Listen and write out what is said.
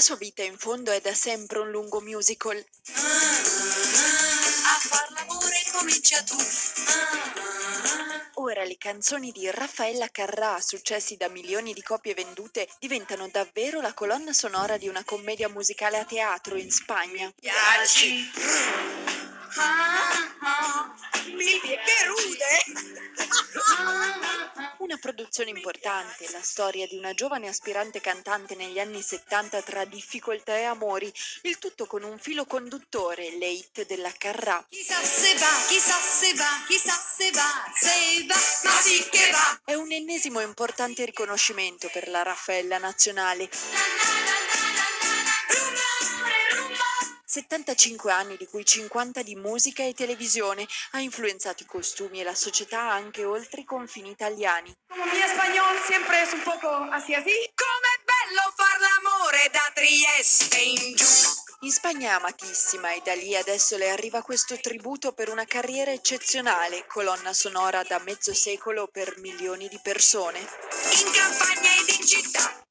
La sua vita in fondo è da sempre un lungo musical. A far l'amore comincia tu. Ora le canzoni di Raffaella Carrà, successi da milioni di copie vendute, diventano davvero la colonna sonora di una commedia musicale a teatro in Spagna. Piaci. Che rude! Una produzione importante, la storia di una giovane aspirante cantante negli anni 70 tra difficoltà e amori, il tutto con un filo conduttore, le hit della Carrà. Chissà se va, chissà se va, chissà se va, ma sì che va! È un ennesimo importante riconoscimento per la Raffaella nazionale. 75 anni, di cui 50 di musica e televisione, ha influenzato i costumi e la società anche oltre i confini italiani. Como mi español siempre es un poco así así. Com'è bello far l'amore da Trieste in giù! In Spagna è amatissima e da lì adesso le arriva questo tributo per una carriera eccezionale, colonna sonora da mezzo secolo per milioni di persone. In campagna ed in città.